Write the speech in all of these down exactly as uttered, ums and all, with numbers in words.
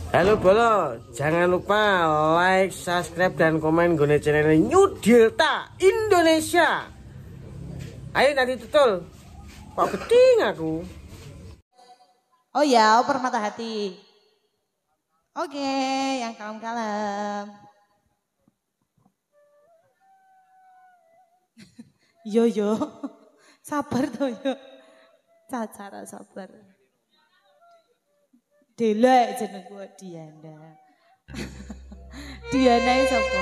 Halo Bolo, jangan lupa like, subscribe, dan komen gue channel New Delta Indonesia. Ayo nanti tutul, kok keting aku. Oh ya, permata hati. Oke, yang kalem-kalem. Yo yo, sabar tuh yo. Cacara sabar. Dela jeneng gue Diana. Diana itu apa?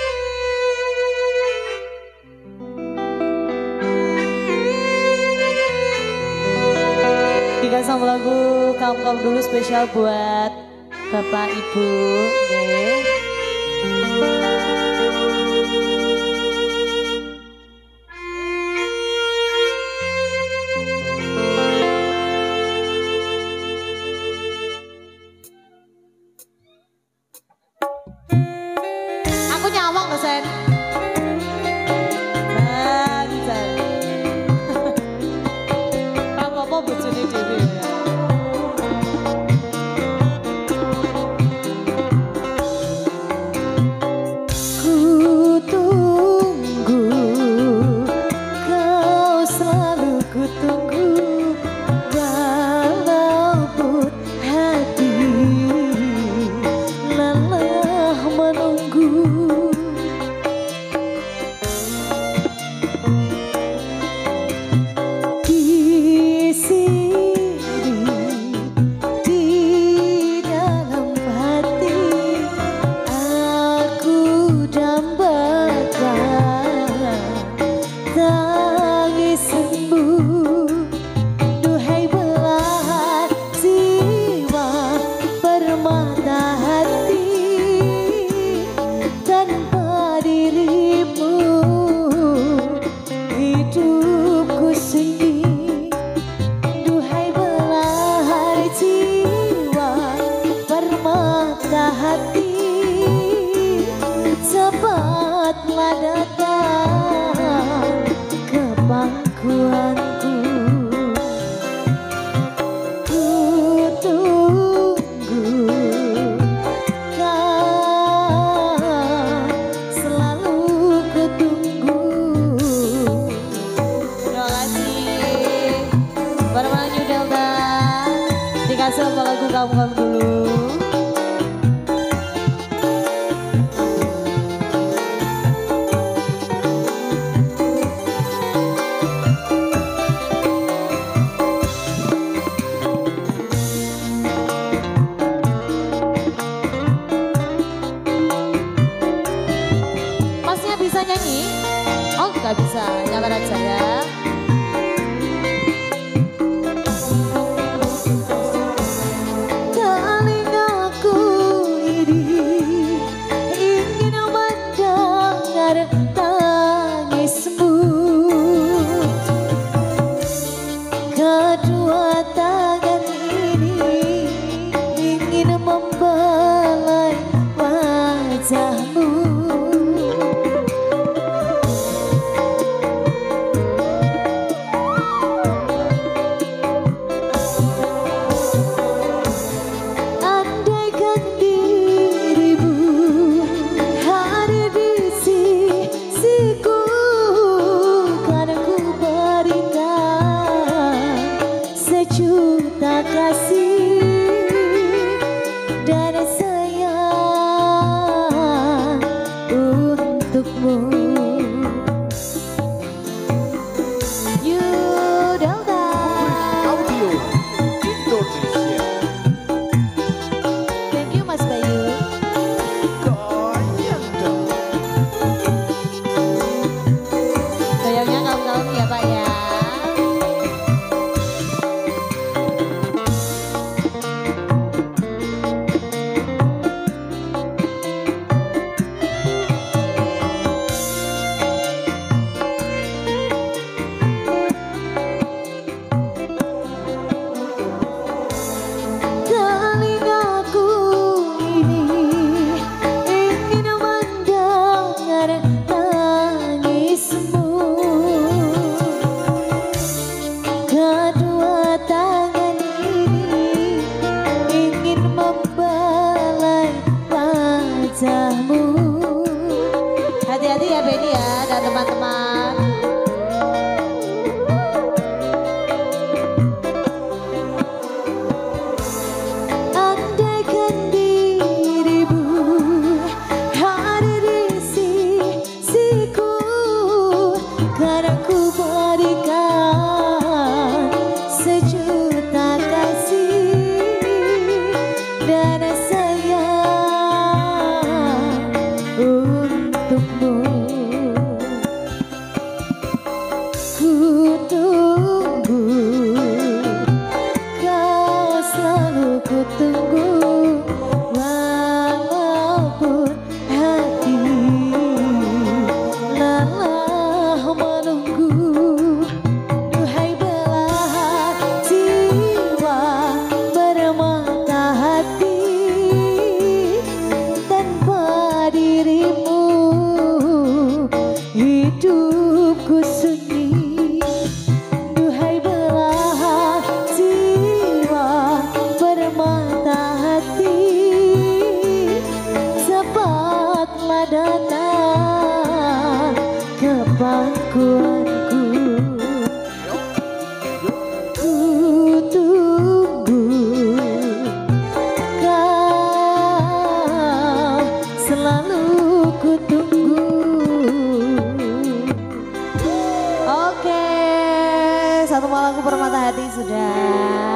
Dikasih lagu kaum-kaum dulu spesial buat Bapak Ibu. Okay. Aku nyawang loh Sen. Banjal. Apa-apa bojone dhewe ya. Cepatlah datang ke pangkuanku, ku tunggu kau selalu ketunggu. Terima kasih bareng New Delta, dikasih apa lagu kamu-kamu dulu. Bisa nyanyi? Oh nggak bisa, nyabar aja ya. Telingaku ini ingin mendengar tangismu, kedua tangan ini ingin membelai wajahmu. dan sayang untukmu. Ku tunggu, kau selalu ku tunggu, walaupun hati lelah menunggu. Duhai belahan jiwa bermata hati, tanpa dirimu hidupku sunyi. Duhai belahan jiwa bermata hati, cepatlah datang ke pangkuanku. Ku tunggu, kau selalu ku tunggu. Oke, satu malamku permata hati sudah.